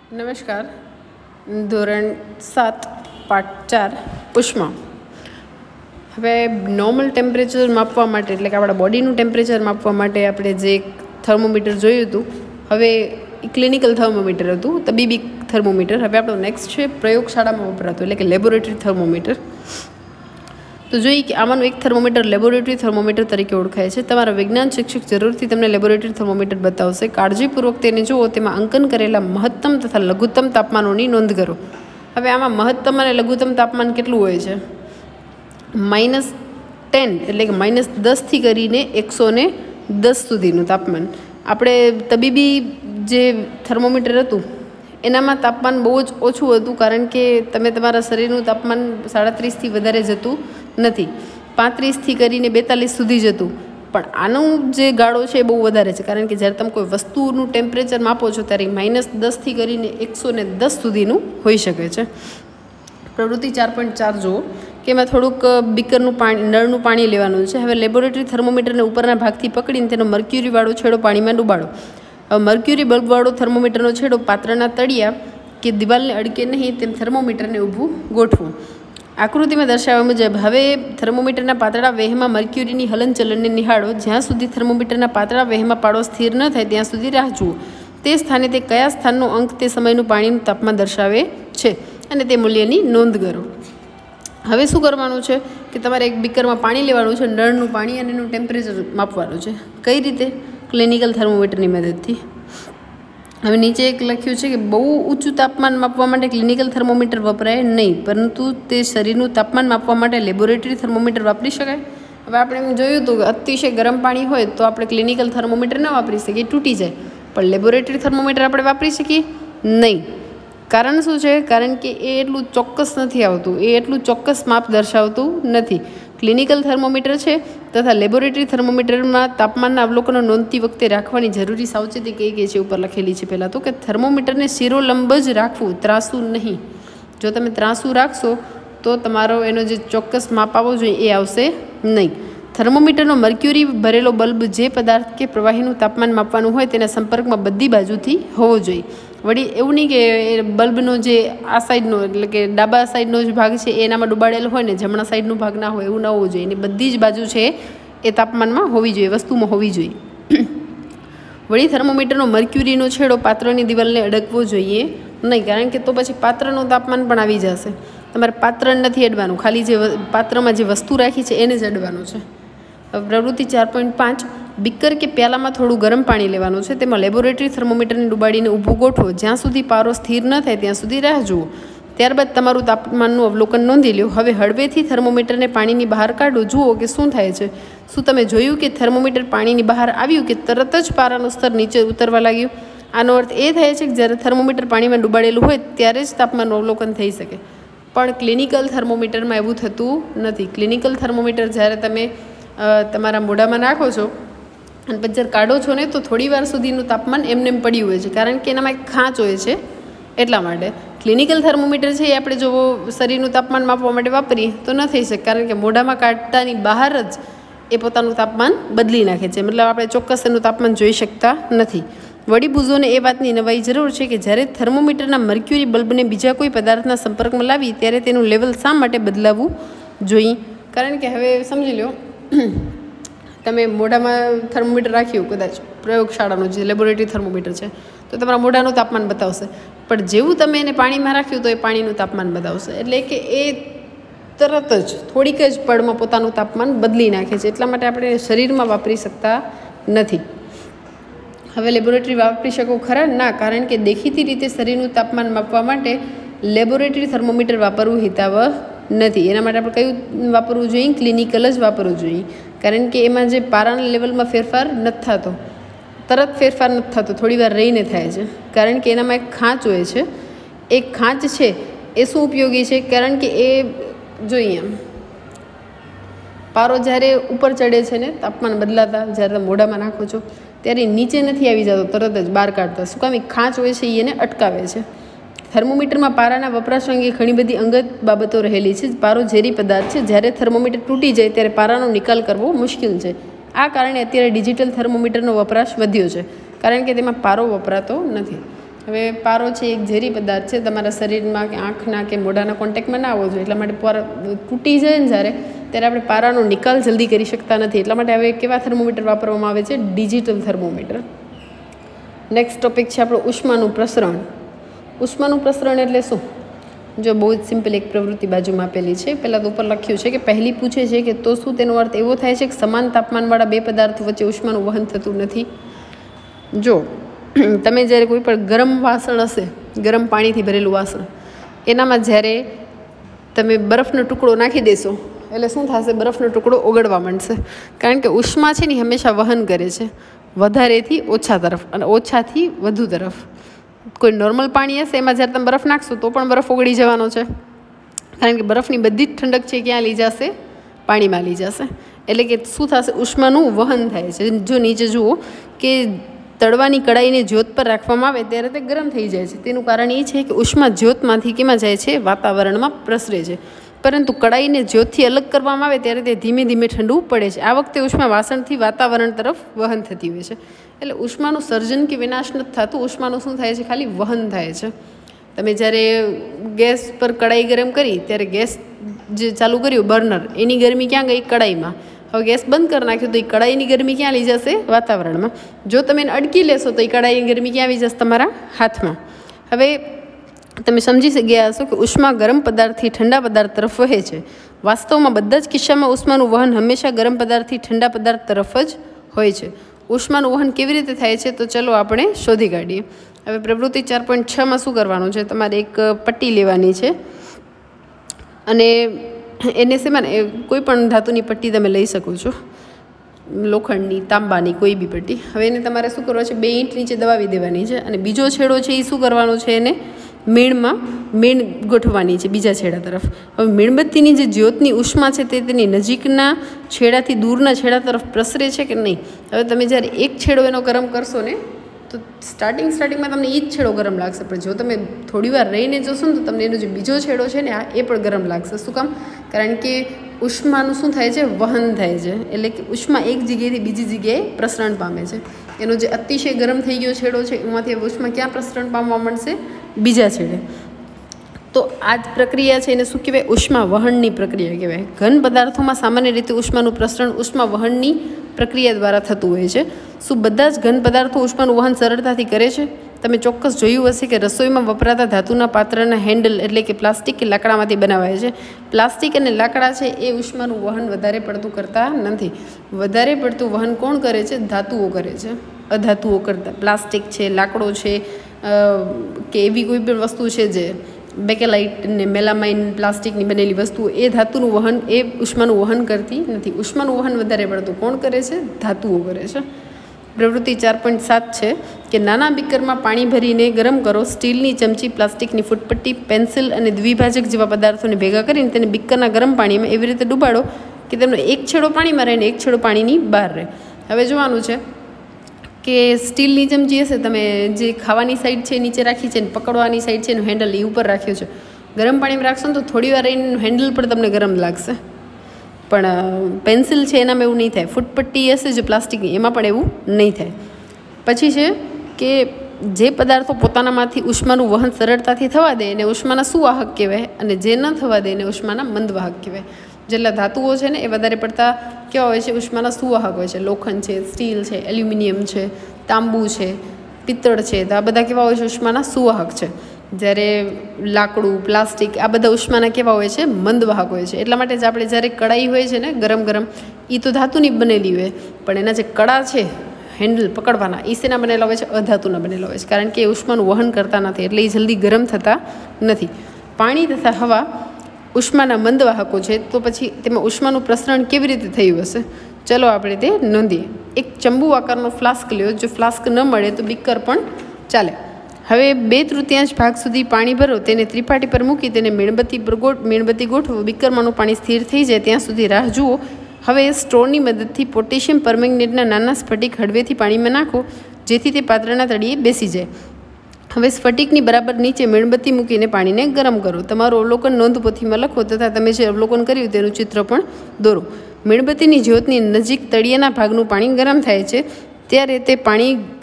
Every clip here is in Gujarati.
નમસ્કાર. ધોરણ 7 પાઠ 4 ઉષ્મા. હવે નોર્મલ ટેમ્પરેચર માપવા માટે એટલે કે આપણા બોડીનું ટેમ્પરેચર માપવા માટે આપણે જે થર્મોમીટર જોયું હતું, હવે ક્લિનિકલ થર્મોમીટર હતું, તબીબી થર્મોમીટર. હવે આપણો નેક્સ્ટ છે પ્રયોગશાળામાં વપરાતું એટલે કે લેબોરેટરી થર્મોમીટર. તો જોઈએ કે આમાંનું એક થર્મોમીટર લેબોરેટરી થર્મોમીટર તરીકે ઓળખાય છે. તમારા વિજ્ઞાન શિક્ષક જરૂરથી તમને લેબોરેટરી થર્મોમીટર બતાવશે. કાળજીપૂર્વક તેને જુઓ. તેમાં અંકન કરેલા મહત્તમ તથા લઘુત્તમ તાપમાનોની નોંધ કરો. હવે આમાં મહત્તમ અને લઘુત્તમ તાપમાન કેટલું હોય છે? -10 એટલે કે -10થી કરીને 110 સુધીનું તાપમાન. આપણે તબીબી જે થર્મોમીટર હતું એનામાં તાપમાન બહુ જ ઓછું હતું, કારણ કે તમે તમારા શરીરનું તાપમાન 37થી વધારે જતું નથી. 35થી કરીને 42 સુધી જતું. પણ આનું જે ગાળો છે એ બહુ વધારે છે, કારણ કે જ્યારે તમે કોઈ વસ્તુનું ટેમ્પરેચર માપો છો ત્યારે -10થી કરીને 110 સુધીનું હોઈ શકે છે. પ્રવૃત્તિ 4.4 જુઓ કે એમાં થોડુંક બીકરનું પાણી, નળનું પાણી લેવાનું છે. હવે લેબોરેટરી થર્મોમીટરને ઉપરના ભાગથી પકડીને તેનો મર્ક્યુરીવાળો છેડો પાણીમાં ડૂબાડો. હવે મર્ક્યુરી બલ્બવાળો થર્મોમીટરનો છેડો પાત્રના તળિયા કે દિવાલને અડકે નહીં તેમ થર્મોમીટરને ઊભું ગોઠવું. આકૃતિમાં દર્શાવ્યા મુજબ હવે થર્મોમીટરના પાતળા વેહમાં મર્ક્યુરીની હલનચલનને નિહાળો. જ્યાં સુધી થર્મોમીટરના પાતળા વેહમાં પાડો સ્થિર ન થાય ત્યાં સુધી રાહ જુઓ. તે સ્થાને તે કયા સ્થાનનો અંક તે સમયનું પાણીનું તાપમાન દર્શાવે છે અને તે મૂલ્યની નોંધ કરો. હવે શું કરવાનું છે કે તમારે એક બીકરમાં પાણી લેવાનું છે, નળનું પાણી, અને એનું ટેમ્પરેચર માપવાનું છે. કઈ રીતે? ક્લિનિકલ થર્મોમીટરની મદદથી. હવે નીચે એક લખ્યું છે કે બહુ ઊંચું તાપમાન માપવા માટે ક્લિનિકલ થર્મોમીટર વપરાય નહીં, પરંતુ તે શરીરનું તાપમાન માપવા માટે લેબોરેટરી થર્મોમીટર વાપરી શકાય. હવે આપણે એમ જોયું હતું કે અતિશય ગરમ પાણી હોય તો આપણે ક્લિનિકલ થર્મોમીટર ન વાપરી શકીએ, તૂટી જાય. પણ લેબોરેટરી થર્મોમીટર આપણે વાપરી શકીએ નહીં. કારણ શું છે? કારણ કે એ એટલું ચોક્કસ નથી આવતું, એ એટલું ચોક્કસ માપ દર્શાવતું નથી. ક્લિનિકલ થર્મોમીટર છે તથા લેબોરેટરી થર્મોમીટરમાં તાપમાનના અવલોકનો નોંધતી વખતે રાખવાની જરૂરી સાવચેતી કઈ કઈ છે ઉપર લખેલી છે. પહેલાં તો કે થર્મોમીટરને શિરોલંબ જ રાખવું, ત્રાસું નહીં. જો તમે ત્રાસું રાખશો તો તમારો એનો જે ચોક્કસ માપ આવવો જોઈએ એ આવશે નહીં. થર્મોમીટરનો મર્ક્યુરી ભરેલો બલ્બ જે પદાર્થ કે પ્રવાહીનું તાપમાન માપવાનું હોય તેના સંપર્કમાં બધી બાજુથી હોવો જોઈએ. વળી એવું નહીં કે બલ્બનો જે આ સાઈડનો એટલે કે ડાબા સાઈડનો જે ભાગ છે એનામાં ડૂબાડેલો હોય ને જમણા સાઈડનો ભાગ ના હોય, એવું ન હોવું જોઈએ. એની બધી જ બાજુ છે એ તાપમાનમાં હોવી જોઈએ, વસ્તુમાં હોવી જોઈએ. વળી થર્મોમીટરનો મર્ક્યુરીનો છેડો પાત્રની દિવાલને અડકવો જોઈએ નહીં, કારણ કે તો પછી પાત્રનું તાપમાન પણ આવી જશે. તમારે પાત્ર નથી અડવાનું, ખાલી જે પાત્રમાં જે વસ્તુ રાખી છે એને જ અડવાનું છે. પ્રવૃત્તિ 4.5 બીકર કે પ્યાલામાં થોડું ગરમ પાણી લેવાનું છે. તેમાં લેબોરેટરી થર્મોમીટરને ડૂબાડીને ઊભું ગોઠવો. જ્યાં સુધી પારો સ્થિર ન થાય ત્યાં સુધી રાહ જુઓ. ત્યારબાદ તમારું તાપમાનનું અવલોકન નોંધી લો. હવે હળવેથી થર્મોમીટરને પાણીની બહાર કાઢો. જુઓ કે શું થાય છે. શું તમે જોયું કે થર્મોમીટર પાણીની બહાર આવ્યું કે તરત જ પારાનું સ્તર નીચે ઉતરવા લાગ્યું? આનો અર્થ એ થાય છે કે જ્યારે થર્મોમીટર પાણીમાં ડૂબાડેલું હોય ત્યારે જ તાપમાનનું અવલોકન થઈ શકે. પણ ક્લિનિકલ થર્મોમીટરમાં એવું થતું નથી. ક્લિનિકલ થર્મોમીટર જ્યારે તમે તમારા મોઢામાં નાખો છો અને પછી જ્યારે કાઢો છો ને તો થોડી વાર સુધીનું તાપમાન એમને પડ્યું હોય છે, કારણ કે એનામાં એક ખાંચ હોય છે. એટલા માટે ક્લિનિકલ થર્મોમીટર છે એ આપણે જો શરીરનું તાપમાન માપવા માટે વાપરીએ તો ન થઈ શકે, કારણ કે મોઢામાં કાઢતાની બહાર જ એ પોતાનું તાપમાન બદલી નાખે છે. મતલબ આપણે ચોક્કસ એનું તાપમાન જોઈ શકતા નથી. વળી બુઝોને એ વાતની નવાઈ જરૂર છે કે જ્યારે થર્મોમીટરના મર્ક્યુરી બલ્બને બીજા કોઈ પદાર્થના સંપર્કમાં લાવી ત્યારે તેનું લેવલ શા માટે બદલાવવું જોઈએ? કારણ કે હવે સમજી લો, તમે મોઢામાં થર્મોમીટર રાખ્યું, કદાચ પ્રયોગશાળાનું જે લેબોરેટરી થર્મોમીટર છે, તો તમારા મોઢાનું તાપમાન બતાવશે. પણ જેવું તમે એને પાણીમાં રાખ્યું તો એ પાણીનું તાપમાન બતાવશે. એટલે કે એ તરત જ થોડીક જ પળમાં પોતાનું તાપમાન બદલી નાખે છે. એટલા માટે આપણે શરીરમાં વાપરી શકતા નથી. હવે લેબોરેટરી વાપરી શકો ખરા? ના, કારણ કે દેખીતી રીતે શરીરનું તાપમાન માપવા માટે લેબોરેટરી થર્મોમીટર વાપરવું હિતાવહ નથી. એના માટે આપણે કયું વાપરવું જોઈએ? ક્લિનિકલ જ વાપરવું જોઈએ, કારણ કે એમાં જે પારાના લેવલમાં ફેરફાર નથી થતો, તરત ફેરફાર નથી થતો, થોડી વાર રહીને થાય છે. કારણ કે એનામાં એક ખાંચ હોય છે. એક ખાંચ છે એ શું ઉપયોગી છે? કારણ કે એ જોઈએ પારો જ્યારે ઉપર ચડે છે ને તાપમાન બદલાતા, જ્યારે તમે મોઢામાં નાખો છો ત્યારે નીચે નથી આવી જતો, તરત જ બહાર કાઢતા. શું કામ? ખાંચ હોય છે એને અટકાવે છે. થર્મોમીટરમાં પારાના વપરાશ અંગે ઘણી બધી અંગત બાબતો રહેલી છે. પારો ઝેરી પદાર્થ છે. જ્યારે થર્મોમીટર તૂટી જાય ત્યારે પારાનો નિકાલ કરવો મુશ્કેલ છે. આ કારણે અત્યારે ડિજિટલ થર્મોમીટરનો વપરાશ વધ્યો છે, કારણ કે તેમાં પારો વપરાતો નથી. હવે પારો છે એક ઝેરી પદાર્થ છે, તમારા શરીરમાં કે આંખના કે મોઢાના કોન્ટેક્ટમાં ના આવવો જોઈએ, એટલા માટે તૂટી જાય ને જ્યારે ત્યારે આપણે પારાનો નિકાલ જલ્દી કરી શકતા નથી. એટલા માટે હવે કેવા થર્મોમીટર વાપરવામાં આવે છે? Digital thermometer. નેક્સ્ટ ટોપિક છે આપણો ઉષ્માનું પ્રસરણ. ઉષ્માનું પ્રસરણ એટલે શું? જો બહુ જ સિમ્પલ એક પ્રવૃત્તિ બાજુમાં આપેલી છે. પહેલાં તો ઉપર લખ્યું છે કે પહેલી પૂછે છે કે તો શું તેનો અર્થ એવો થાય છે કે સમાન તાપમાનવાળા બે પદાર્થો વચ્ચે ઉષ્માનું વહન થતું નથી? જો તમે જ્યારે કોઈ પણ ગરમ વાસણ હશે, ગરમ પાણીથી ભરેલું વાસણ, એનામાં જ્યારે તમે બરફનો ટુકડો નાખી દેશો એટલે શું થશે? બરફનો ટુકડો ઓગળવા માંડશે, કારણ કે ઉષ્મા છે ને હંમેશા વહન કરે છે વધારેથી ઓછા તરફ અને ઓછાથી વધુ તરફ. કોઈ નોર્મલ પાણી હશે એમાં જ્યારે તમે બરફ નાખશો તો પણ બરફ ઓગળી જવાનો છે, કારણ કે બરફની બધી જ ઠંડક છે ક્યાં લઈ જશે? પાણીમાં લઈ જશે. એટલે કે શું થશે? ઉષ્માનું વહન થાય છે. જો નીચે જુઓ કે તળવાની કડાઈને જ્યોત પર રાખવામાં આવે ત્યારે તે ગરમ થઈ જાય છે. તેનું કારણ એ છે કે ઉષ્મા જ્યોતમાંથી કેમાં જાય છે? વાતાવરણમાં પ્રસરે છે. પરંતુ કડાઈને જ્યોતથી અલગ કરવામાં આવે ત્યારે તે ધીમે ધીમે ઠંડુ પડે છે. આ વખતે ઉષ્મા વાસણથી વાતાવરણ તરફ વહન થતી હોય છે. એટલે ઉષ્માનું સર્જન કે વિનાશ નથી થતું, ઉષ્માનું શું થાય છે? ખાલી વહન થાય છે. તમે જ્યારે ગેસ પર કડાઈ ગરમ કરી ત્યારે ગેસ જે ચાલુ કર્યું બર્નર, એની ગરમી ક્યાં ગઈ? કડાઈમાં. હવે ગેસ બંધ કરી નાખ્યો તો એ કડાઈની ગરમી ક્યાં લઈ જશે? વાતાવરણમાં. જો તમે એને અડકી લેશો તો એ કડાઈની ગરમી ક્યાં આવી જશે? તમારા હાથમાં. હવે તમે સમજી ગયા હશો કે ઉષ્મા ગરમ પદાર્થથી ઠંડા પદાર્થ તરફ વહે છે. વાસ્તવમાં બધા જ કિસ્સામાં ઉષ્માનું વહન હંમેશા ગરમ પદાર્થથી ઠંડા પદાર્થ તરફ જ હોય છે. ઉષ્માનું વહન કેવી રીતે થાય છે? તો ચલો આપણે શોધી કાઢીએ. હવે પ્રવૃત્તિ 4.6માં શું કરવાનું છે? તમારે એક પટ્ટી લેવાની છે અને એને શેમાં કોઈ પણ ધાતુની પટ્ટી તમે લઈ શકો છો, લોખંડની, તાંબાની, કોઈ બી પટ્ટી. હવે એને તમારે શું કરવાનું છે? 2 ઇંચ નીચે દબાવી દેવાની છે અને બીજો છેડો છે એ શું કરવાનો છે? એને મેણ ગોઠવવાની છે બીજા છેડા તરફ. હવે મીણબત્તીની જે જ્યોતની ઉષ્મા છે તે તેની નજીકના છેડાથી દૂરના છેડા તરફ પ્રસરે છે કે નહીં? હવે તમે જ્યારે એક છેડો એનો ગરમ કરશો ને તો સ્ટાર્ટિંગમાં તમને એ જ છેડો ગરમ લાગશે, પણ જો તમે થોડી વાર રહીને જોશો ને તો તમને એનો જે બીજો છેડો છે ને એ પણ ગરમ લાગશે. શું કામ? કારણ કે ઉષ્માનું શું થાય છે? વહન થાય છે. એટલે કે ઉષ્મા એક જગ્યાએથી બીજી જગ્યાએ પ્રસરણ પામે છે. એનો જે અતિશય ગરમ થઈ ગયો છેડો છે એમાંથી ઉષ્મા ક્યાં પ્રસરણ પામવા મળશે? બીજા છેડે. તો આ જ પ્રક્રિયા છે એને શું કહેવાય? ઉષ્મા વહનની પ્રક્રિયા કહેવાય. ઘન પદાર્થોમાં સામાન્ય રીતે ઉષ્માનું પ્રસરણ ઉષ્મા વહનની પ્રક્રિયા દ્વારા થતું હોય છે. શું બધા જ ઘન પદાર્થો ઉષ્માનું વહન સરળતાથી કરે છે? તમે ચોક્કસ જોયું હશે કે રસોઈમાં વપરાતા ધાતુના પાત્રના હેન્ડલ એટલે કે પ્લાસ્ટિક કે લાકડામાંથી બનાવાય છે. પ્લાસ્ટિક અને લાકડા છે એ ઉષ્માનું વહન વધારે પડતું કરતા નથી. વધારે પડતું વહન કોણ કરે છે? ધાતુઓ કરે છે, અધાતુઓ કરતા. પ્લાસ્ટિક છે, લાકડો છે કે એવી કોઈ પણ વસ્તુ છે જે બેકેલાઇટ ને મેલામાઇન પ્લાસ્ટિકની બનેલી વસ્તુઓ, એ ધાતુનું વહન, એ ઉષ્માનું વહન કરતી નથી. ઉષ્માનું વહન વધારે પડતું કોણ કરે છે? ધાતુઓ કરે છે. પ્રવૃત્તિ 4.7 છે કે નાના બીકરમાં પાણી ભરીને ગરમ કરો. સ્ટીલની ચમચી, પ્લાસ્ટિકની ફૂટપટ્ટી, પેન્સિલ અને દ્વિભાજક જેવા પદાર્થોને ભેગા કરીને તેને બીકરના ગરમ પાણીમાં એવી રીતે ડૂબાડો કે તેમનો એક છેડો પાણીમાં રહે ને એક છેડો પાણીની બહાર રહે. હવે જોવાનું છે કે સ્ટીલની ચમચી હશે, તમે જે ખાવાની સાઈડ છે નીચે રાખી છે ને પકડવાની સાઈડ છે એનું હેન્ડલ એ ઉપર રાખ્યું છે. ગરમ પાણીમાં રાખશો ને તો થોડી વાર એનું હેન્ડલ પર તમને ગરમ લાગશે, પણ પેન્સિલ છે એનામાં એવું નહીં થાય. ફૂટપટ્ટી હશે જે પ્લાસ્ટિકની એમાં પણ એવું નહીં થાય. પછી છે કે જે પદાર્થો પોતાનામાંથી ઉષ્માનું વહન સરળતાથી થવા દે એને ઉષ્માના સુવાહક કહેવાય અને જે ન થવા દે એને ઉષ્માના મંદવાહક કહેવાય. જેટલા ધાતુઓ છે ને એ વધારે પડતા કેવા હોય છે? ઉષ્માના સુવાહક હોય છે. લોખંડ છે, સ્ટીલ છે, એલ્યુમિનિયમ છે, તાંબુ છે, પિત્તળ છે, તો આ બધા કેવા હોય છે? ઉષ્માના સુવાહક છે. જ્યારે લાકડું, પ્લાસ્ટિક આ બધા ઉષ્માના કેવા હોય છે? મંદવાહક હોય છે. એટલા માટે જ આપણે જ્યારે કડાઈ હોય છે ને ગરમ એ તો ધાતુની બનેલી હોય, પણ એના જે કડા છે હેન્ડલ પકડવાના એ શેના બનેલા હોય છે? અધાતુના બનેલા હોય છે, કારણ કે એ ઉષ્માનું વહન કરતા નથી એટલે એ જલ્દી ગરમ થતા નથી. પાણી તથા હવા ઉષ્માના મંદવાહકો છે, તો પછી તેમાં ઉષ્માનું પ્રસરણ કેવી રીતે થયું હશે? ચલો આપણે તે નોંધીએ. એક ચંબુ આકારનો ફ્લાસ્ક લ્યો. જો ફ્લાસ્ક ન મળે તો બીકર પણ ચાલે. હવે 2/3 ભાગ સુધી પાણી ભરો, તેને ત્રિપાટી પર મૂકી તેને મીણબત્તી ગોઠવો. બીકરમાંનું પાણી સ્થિર થઈ જાય ત્યાં સુધી રાહ જુઓ. હવે સ્ટ્રોની મદદથી પોટેશિયમ પરમેંગનેટના નાના સ્ફટિક હળવેથી પાણીમાં નાખો જેથી તે પાત્રના તળિયે બેસી જાય. હવે સ્ફટિકની બરાબર નીચે મીણબત્તી મૂકીને પાણીને ગરમ કરો. તમારું અવલોકન નોંધપોથીમાં લખો તથા તમે જે અવલોકન કર્યું તેનું ચિત્ર પણ દોરો. મીણબત્તીની જ્યોતની નજીક તળિયાના ભાગનું પાણી ગરમ થાય છે ત્યારે તે પાણી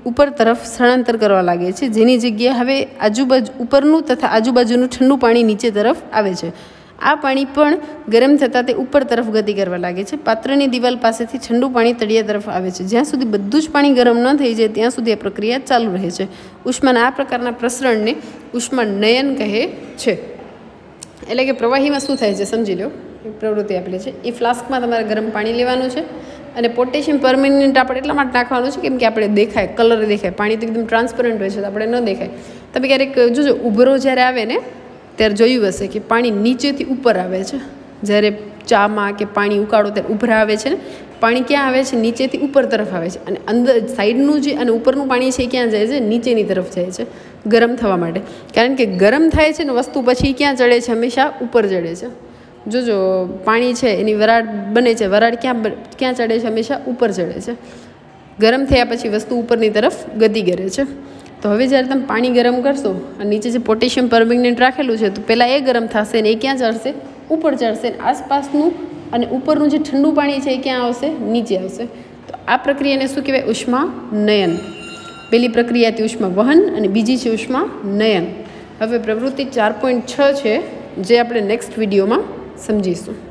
ઉપર તરફ સ્થળાંતર કરવા લાગે છે, જેની જગ્યાએ હવે આજુબાજુ ઉપરનું તથા આજુબાજુનું ઠંડુ પાણી નીચે તરફ આવે છે. આ પાણી પણ ગરમ થતાં તે ઉપર તરફ ગતિ કરવા લાગે છે. પાત્રની દિવાલ પાસેથી ઠંડુ પાણી તળિયા તરફ આવે છે. જ્યાં સુધી બધું જ પાણી ગરમ ન થઈ જાય ત્યાં સુધી આ પ્રક્રિયા ચાલુ રહે છે. ઉષ્માના આ પ્રકારના પ્રસરણને ઉષ્માનયન કહે છે. એટલે કે પ્રવાહીમાં શું થાય છે સમજી લો, પ્રવૃત્તિ આપેલી છે. એ ફ્લાસ્કમાં તમારે ગરમ પાણી લેવાનું છે અને પોટેશિયમ પરમેનન્ટ આપણે એટલા માટે નાખવાનું છે કેમ કે આપણે દેખાય, કલર દેખાય. પાણી તો એકદમ ટ્રાન્સપરન્ટ હોય છે તો આપણે ન દેખાય. તમે ક્યારેક જોજો ઉભરો જ્યારે આવે ને ત્યારે જોયું હશે કે પાણી નીચેથી ઉપર આવે છે. જ્યારે ચામાં કે પાણી ઉકાળો ત્યારે ઉભરા આવે છે ને, પાણી ક્યાં આવે છે? નીચેથી ઉપર તરફ આવે છે. અને અંદર સાઈડનું જે અને ઉપરનું પાણી છે એ ક્યાં જાય છે? નીચેની તરફ જાય છે ગરમ થવા માટે. કારણ કે ગરમ થાય છે ને વસ્તુ પછી ક્યાં ચડે છે? હંમેશા ઉપર ચડે છે. જોજો પાણી છે એની વરાળ બને છે, વરાળ ક્યાં ચડે છે? હંમેશા ઉપર ચડે છે. ગરમ થયા પછી વસ્તુ ઉપરની તરફ ગતિ કરે છે. તો હવે જ્યારે તમે પાણી ગરમ કરશો અને નીચે જે પોટેશિયમ પરમેંગનેટ રાખેલું છે તો પહેલાં એ ગરમ થશે ને એ ક્યાં ચડશે? ઉપર ચડશે. આસપાસનું અને ઉપરનું જે ઠંડુ પાણી છે એ ક્યાં આવશે? નીચે આવશે. તો આ પ્રક્રિયાને શું કહેવાય? ઉષ્માનયન. પહેલી પ્રક્રિયા હતી ઉષ્મા વહન અને બીજી છે ઉષ્માનયન. હવે પ્રવૃત્તિ 4.6 છે જે આપણે નેક્સ્ટ વિડીયોમાં સમજીશું.